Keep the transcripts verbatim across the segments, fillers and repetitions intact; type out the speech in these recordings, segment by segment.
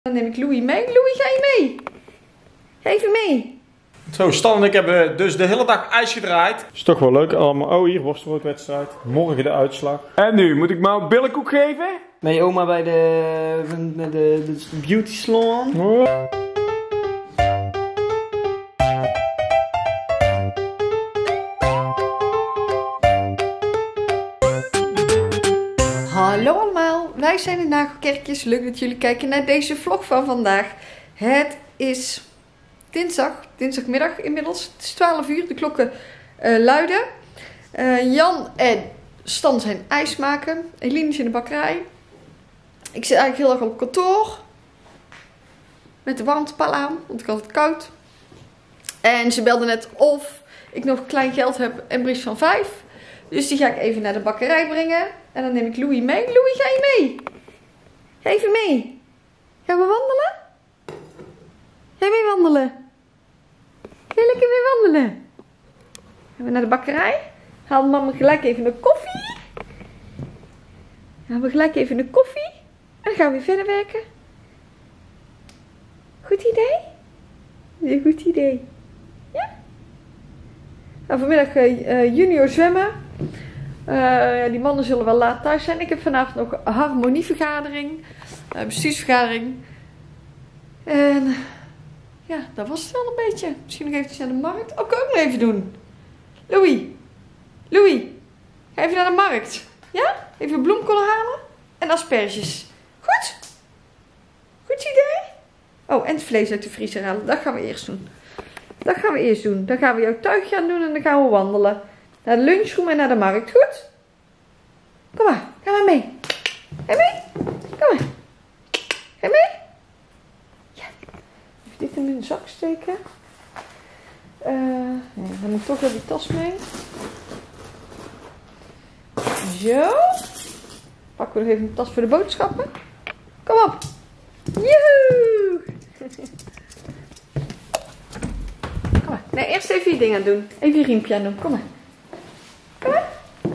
Dan neem ik Louis mee. Louis, ga je mee? Ga even mee. Zo, Stan en ik hebben dus de hele dag ijs gedraaid. Is toch wel leuk allemaal. Oh, hier, worstenbroodwedstrijd. Morgen de uitslag. En nu, moet ik maar een billenkoek geven? Ben je oma bij de, de, de, de beauty salon? Oh. Hallo allemaal, wij zijn de Nagelkerkjes. Leuk dat jullie kijken naar deze vlog van vandaag. Het is dinsdag, dinsdagmiddag inmiddels. Het is twaalf uur, de klokken uh, luiden. Uh, Jan en Stan zijn ijs maken. Eline is in de bakkerij. Ik zit eigenlijk heel erg op kantoor. Met de warmtepal aan, want ik had het koud. En ze belde net of ik nog klein geld heb en Bries van vijf. Dus die ga ik even naar de bakkerij brengen. En dan neem ik Louis mee. Louis, ga je mee? Ga even mee. Gaan we wandelen? Ga je mee wandelen? Ga je lekker mee wandelen? Gaan we naar de bakkerij? Haal mama gelijk even een koffie. Gaan we gelijk even een koffie. En dan gaan we weer verder werken. Goed idee? Een goed idee. Ja? Nou, vanmiddag uh, junior zwemmen. Uh, die mannen zullen wel laat thuis zijn. Ik heb vanavond nog een harmonievergadering. Uh, bestuursvergadering. En ja, dat was het wel een beetje. Misschien nog eventjes naar de markt. Oh, kan ik ook nog even doen. Louis. Louis. Ga even naar de markt. Ja? Even bloemkolen halen. En asperges. Goed? Goed idee? Oh, en het vlees uit de vriezer halen. Dat gaan we eerst doen. Dat gaan we eerst doen. Dan gaan we jouw tuig gaan doen en dan gaan we wandelen. Naar de lunchroom en naar de markt. Goed? Kom maar. Ga maar mee. Ga mee? Kom maar. Ga mee? Ja. Even dit in mijn zak steken. Uh, nee, dan moet ik toch wel die tas mee. Zo. Pakken we nog even een tas voor de boodschappen. Kom op. Joehoe. Kom maar. Nee, eerst even je ding aan doen. Even je riempje aan doen. Kom maar. Kom maar.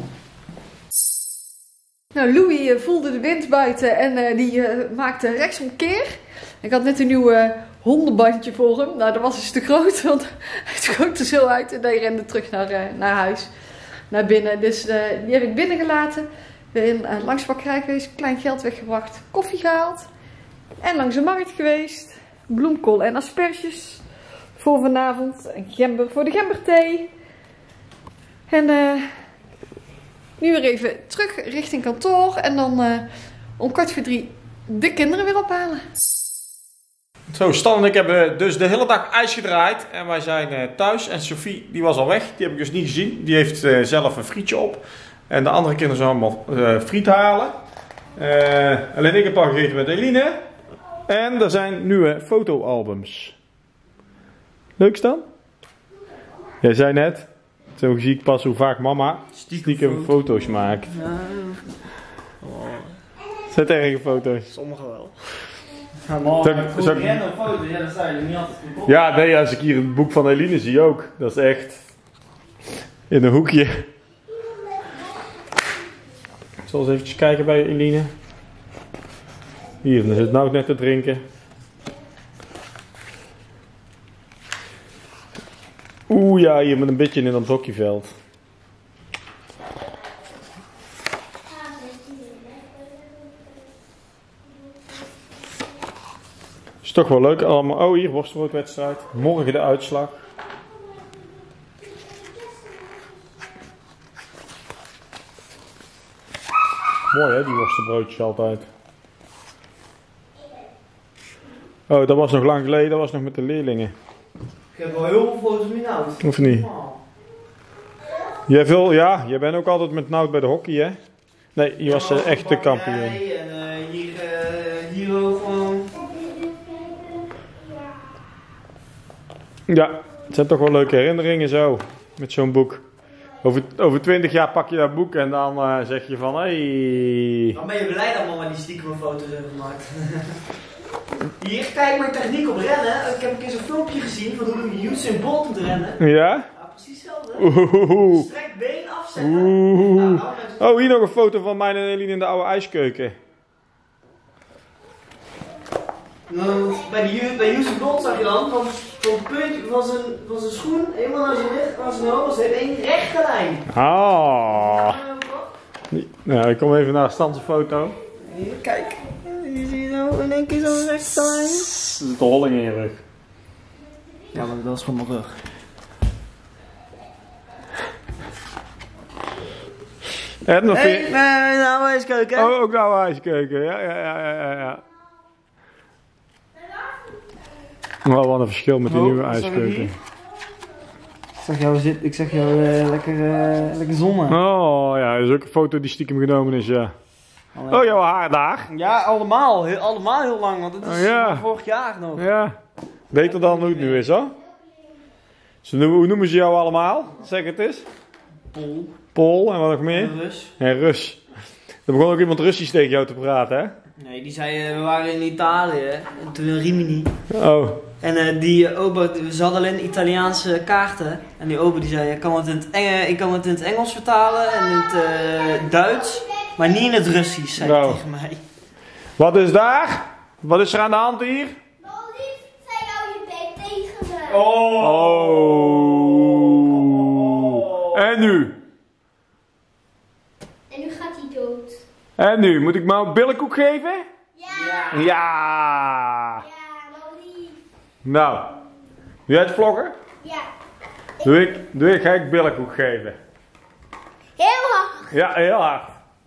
Nou, Louis uh, voelde de wind buiten en uh, die uh, maakte rechtsomkeer. Ik had net een nieuw uh, hondenbandje voor hem. Nou, dat was dus te groot, want hij schoot er zo uit en hij rende terug naar, uh, naar huis. Naar binnen. Dus uh, die heb ik binnen gelaten. Weer in, uh, langs de bakkerij geweest, klein geld weggebracht, koffie gehaald. En langs de markt geweest. Bloemkool en asperges voor vanavond. En gember voor de gemberthee. En uh, nu weer even terug richting kantoor. En dan uh, om kwart voor drie de kinderen weer ophalen. Zo, Stan en ik hebben dus de hele dag ijs gedraaid. En wij zijn uh, thuis. En Sophie, die was al weg. Die heb ik dus niet gezien. Die heeft uh, zelf een frietje op. En de andere kinderen zijn allemaal uh, friet halen. Uh, alleen ik heb al gegeten met Eline. En er zijn nieuwe fotoalbums. Leuk Stan? Jij zei net, zo zie ik pas hoe vaak mama stiekem, stiekem foto's maakt. Ja. Oh. Zet erge foto's. Sommige wel. Ja, man, Goed random foto's, ja, dat sta je niet altijd goed op. Ja, nee, als ik hier het boek van Eline zie ook. Dat is echt in een hoekje. Ik zal eens eventjes kijken bij Eline. Hier, dan zit nou net te drinken. Oeh ja, hier met een beetje in dat hockeyveld. Is toch wel leuk allemaal. Oh, hier, worstenbroodwedstrijd. Morgen de uitslag. Mooi hè, die worstenbroodjes altijd. Oh, dat was nog lang geleden, dat was nog met de leerlingen. Ik heb wel heel veel foto's met Nout. Of niet? Jij veel, ja, jij bent ook altijd met Nout bij de hockey hè? Nee, je was uh, echt de kampioen. Nee, en uh, hier, uh, hier ook gewoon. Ja, het zijn toch wel leuke herinneringen zo, met zo'n boek. Over, over twintig jaar pak je dat boek en dan uh, zeg je van, hé... Hey. Dan ben je blij dat mama die stiekem foto's heeft gemaakt. Hier, kijk maar techniek op rennen. Ik heb een keer zo'n filmpje gezien van hoe je Usain Bolt moet rennen. Ja? Ja, precies hetzelfde. Oeh. Strek been afzetten. Oeh. Nou, nou, oh, hier nog een foto van mij en Eline in de oude ijskeuken. Nou, bij de Ju- bij Usain Bolt zag je dan van, van het puntje van zijn, van zijn schoen helemaal naar zijn rug, naar zijn hoofd, was het één rechte lijn. Ah. Nou, ik kom even naar de standsfoto. Hier, kijk. Je ziet zo in één keer zo'n rechte lijn. Er zit een holling in je rug. Ja, maar dat is gewoon mijn rug. En nog Hé, weer... hey, nou eens kijken. Oh, ook nou ijskeuken. Ja, ja, ja, ja, ja. Wel wat een verschil met die Oh, nieuwe wat zag ik ijskeuken. hier? Ik zag jou, zit, ik zag jou uh, lekker, uh, lekker zonnen. Oh ja, dat is ook een foto die stiekem genomen is, ja. Oh, jouw haar daar. Ja, allemaal. Heel, allemaal heel lang, want het is Oh, ja. van vorig jaar nog. Ja. Beter dan hoe het nu is, hoor. Ze noemen, hoe noemen ze jou allemaal? Zeg het eens. Pol. Pol en wat nog meer? En Rus. En Rus. Er begon ook iemand Russisch tegen jou te praten, hè? Nee, die zei, uh, we waren in Italië, hè, en toen in Rimini. Oh. En uh, die uh, ober, ze hadden alleen Italiaanse kaarten. En die ober die zei, ik kan het in het, Enge, ik kan het in het Engels vertalen en in het uh, Duits. Maar niet in het Russisch, zei hij Nou. tegen mij. Wat is daar? Wat is er aan de hand hier? Molly, zei jou je bek tegen me. Oh. En nu? En nu gaat hij dood. En nu? Moet ik me een billenkoek geven? Ja. Ja. Ja, Molly. Nou. Doe jij het vloggen? Ja. Doe ik, doe ik, ga ik billenkoek geven. Heel hard. Ja, heel hard.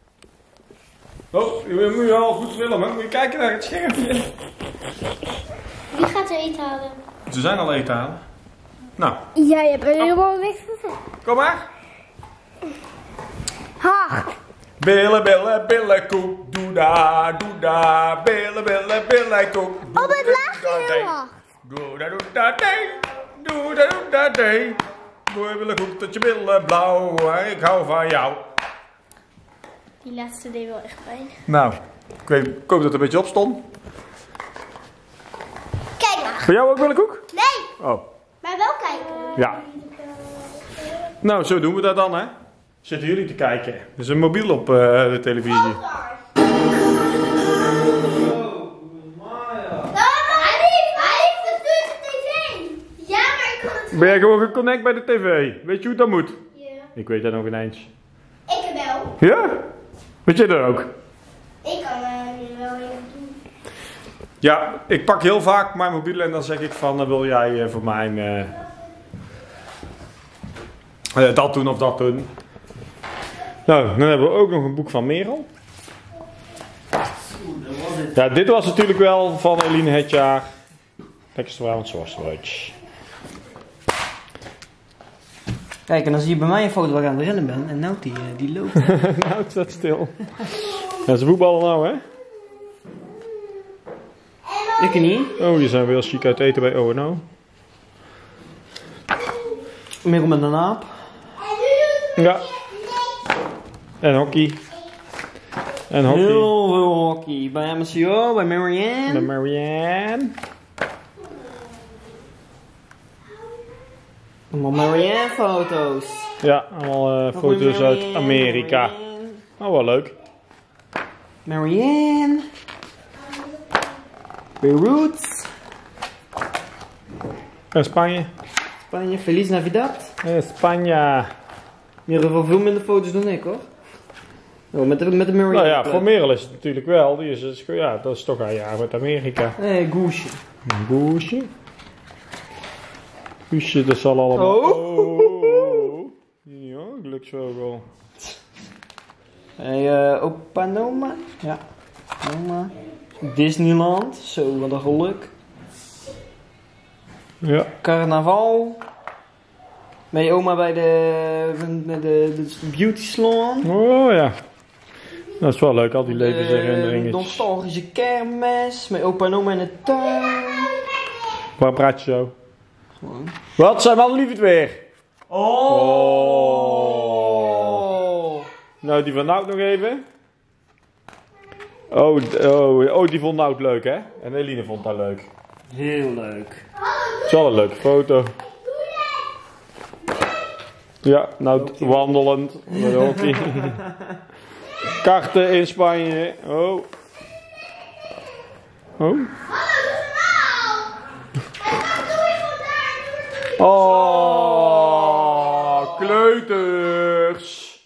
Oh, je moet je al goed filmen. Moet je kijken naar het schermpje. Wie gaat er eten halen? Ze zijn al eten halen. Nou, Ja, je hebt er helemaal niks gezegd. kom maar. Hard. Billen, billen, billenkoek. Doe da, doe da. Billen, billen, billenkoek. Op het laagje heel hard. Doe da, doe da, dee. Doe da, doe da, dee. Doe je billenkoek tot je billen blauw. Ik hou van jou. Die laatste deed wel echt pijn. Nou, ik, weet, ik hoop dat het een beetje opstond. Kijk maar. Voor jou ook billenkoek? Nee, Oh, maar wel kijken. ja. Nou, zo doen we dat dan, hè. Zitten jullie te kijken. Er is een mobiel op uh, de televisie. Hij heeft, hij heeft het door de tv. Ja, maar ik kan het. Ben jij gewoon geconnect bij de tv? Weet je hoe dat moet? Ja. Ik weet dat nog ineens. Ik wel. Ja? Weet jij dat ook? Ik kan uh, wel even doen. Ja, ik pak heel vaak mijn mobiel en dan zeg ik van, uh, wil jij uh, voor mij uh, uh, dat doen of dat doen. Nou, dan hebben we ook nog een boek van Merel. Ja, dit was natuurlijk wel van Eline het jaar. Lekkerstralend Zwartsbroodje. Kijk, en dan zie je bij mij een foto waar ik aan het rennen ben. En nou, die, uh, die loopt. Nou, het staat stil. Ja, ze voetballen nou, hè? Ik niet. Oh, die zijn weer chic uit eten bij O en O. Merel met een aap. Ja. En hockey. En hockey. Heel veel hockey. Bij M C O, bij Marianne. Met Marianne. Allemaal Marianne foto's. Ja, allemaal uh, Nog foto's meer uit Marianne, Amerika. Marianne. Oh, wel leuk. Marianne. Beirut. En Spanje. Spanje. Feliz Navidad. En Spanje. Merel heeft veel minder foto's dan ik, hoor. Oh, met de, met de Marianne. Nou ja, Club. voor Merel is het natuurlijk wel. Die is, is- ja, dat is toch haar jaar met Amerika. Nee, Goesje. Een Goesje. Goesje, dat zal allemaal... Oh. oh. Ja, geluksvogel. Hey, uh, opa en oma. Ja. Oma. Disneyland. Zo, wat een geluk. Ja. Carnaval. Ben je oma bij de, de, de, de beauty salon? Oh ja. Dat is wel leuk, al die De levensherinneringen. nostalgische kermis. Met opa en oma in de tuin. Waar praat je zo? Gewoon. Wat zijn man lief het weer? Oh. Nou, die van Nout nog even. Oh, d- oh, oh, die vond Nout leuk, hè? En Eline vond dat leuk. Heel leuk. Het is wel een leuke foto. Ja, Nout wandelend met hockey. Karten in Spanje. Oh. Oh. Oh, kleuters.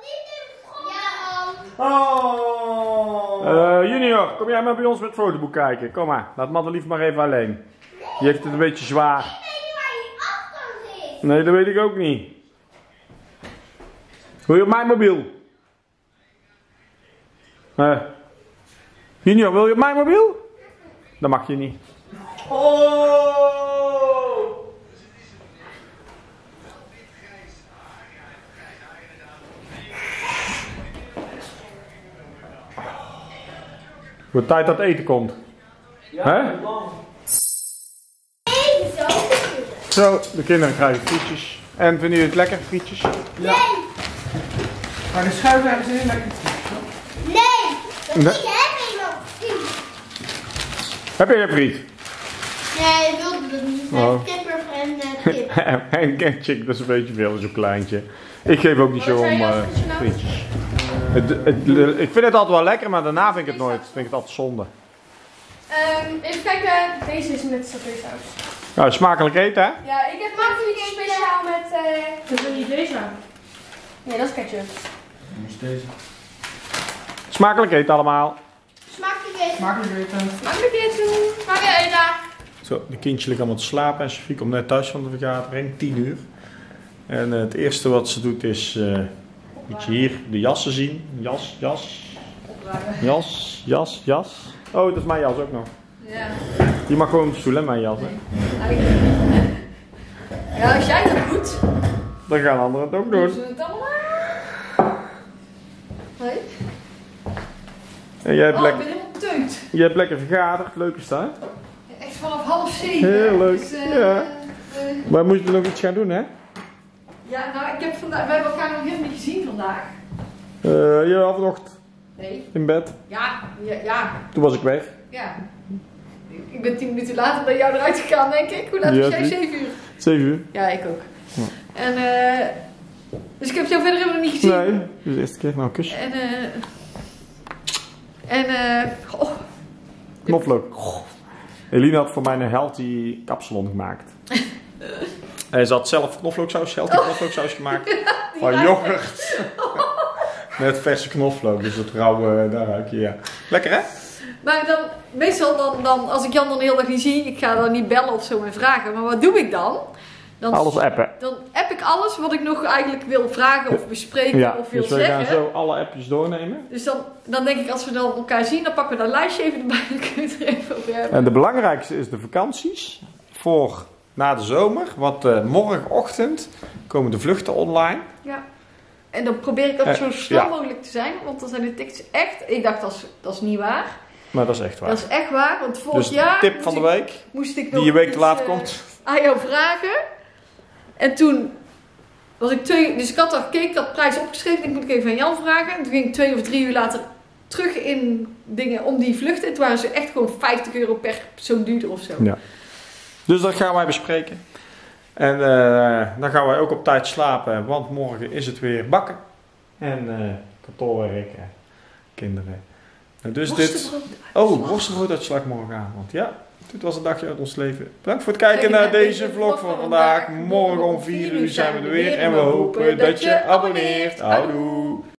Oh. Uh, junior, kom jij maar bij ons met het fotoboek kijken. Kom maar, laat Madelief maar even alleen. Die heeft het een beetje zwaar. Nee, dat weet ik ook niet. Wil je op mijn mobiel? Uh, junior, wil je op mijn mobiel? Dat mag je niet. Oh. Wordt tijd dat eten komt. Ja, Hè? lang. Zo, de kinderen krijgen frietjes. En vinden jullie het lekker, frietjes? Ja. Maar de schuiven hebben ze heel lekker. Nee, dat Nee. ik heb helemaal niet. Heb je een friet? Nee, ik wilde dat niet. Oh. Kipper en uh, kip. En ketchup, dat is een beetje veel, zo'n kleintje. Ik geef ook niet zo om uh, frietjes. Het, het, ik vind het altijd wel lekker, maar daarna vind ik het nooit. Vind ik het altijd zonde. Um, even kijken, deze is met satésaus. Nou, smakelijk eten, hè? Ja, ik heb makkelijk speciaal met... Uh... Dat is niet deze. Nee, dat is ketchup. is deze. Smakelijk eten allemaal. Smakelijk eten. Smakelijk eten. Makkelijk eten. Makkelijk eten. Zo, de kindjes liggen allemaal te slapen en Sophie komt net thuis van de vergadering, tien uur. En uh, het eerste wat ze doet is, uh, moet je hier de jassen zien. Jas, jas, Opruimen. jas, jas, jas. Oh, dat is mijn jas ook nog. Ja. Die mag gewoon op de stoel, hè, mijn jas. Hè? Ja, als jij dat doet, Dan gaan anderen het ook doen doen. ze het allemaal. Hoi. En jij hebt, Oh, ik lekker, ben helemaal teut. jij hebt lekker vergaderd, leuk is dat, hè? Echt vanaf half zeven. Heel leuk, Dus, uh, ja. uh, Maar moet je nog iets gaan doen, hè? ja, nou, ik heb vandaag, we hebben elkaar nog helemaal niet gezien vandaag. Uh, ja, vanochtend Nee. in bed. Ja, ja, ja. Toen was ik weg. ja. Ik ben tien minuten later bij jou eruit gegaan, denk ik. Hoe laat Ja, was jij? zie. Zeven uur. Zeven uur. Ja, ik ook. Ja. En, eh. dus ik heb jou verder helemaal niet gezien. Nee, dus de eerste keer nou een kusje. En, eh. en, eh. oh, Knoflook. Eline had voor mij een healthy kapsalon gemaakt. Hij had zelf knoflooksaus, healthy knoflooksaus gemaakt. Van ruikt yoghurt. Met verse knoflook, dus dat rauwe, daar ruik je, ja. Lekker, hè? Maar dan, meestal dan, dan, als ik Jan dan de hele dag niet zie, ik ga dan niet bellen of zo en vragen. Maar wat doe ik dan? Dan, Alles appen. dan app ik alles wat ik nog eigenlijk wil vragen of bespreken Ja, of wil dus we zeggen. gaan zo alle appjes doornemen. Dus dan, dan denk ik, als we dan elkaar zien, dan pakken we dat lijstje even erbij. Dan kun je het er even over hebben. En de belangrijkste is de vakanties. Voor na de zomer. Want uh, morgenochtend komen de vluchten online. Ja. En dan probeer ik dat Eh, zo snel ja. mogelijk te zijn. Want dan zijn de tickets echt... Ik dacht, dat is, dat is niet waar. Maar dat is echt waar. Dat is echt waar. Want vorig Dus jaar tip van de moest, week. ik, moest ik nog Die je week te iets, laat eh, komt. aan jou vragen. En toen was ik twee... Dus ik had al gekeken, ik had de prijs opgeschreven. Ik moet ik even aan Jan vragen. En toen ging ik twee of drie uur later terug in dingen om die vluchten. En toen waren ze echt gewoon vijftig euro per persoon duurder of zo. Ja. Dus dat gaan wij bespreken. En uh, dan gaan wij ook op tijd slapen. Want morgen is het weer bakken. En uh, kantoorwerk. Uh, kinderen. En dus dit... Oh, worstenbrood morgenavond. Ja, dit was een dagje uit ons leven. Bedankt voor het kijken naar deze vlog van vandaag. Morgen om vier uur zijn we er weer. En we hopen dat je abonneert. Houdoe.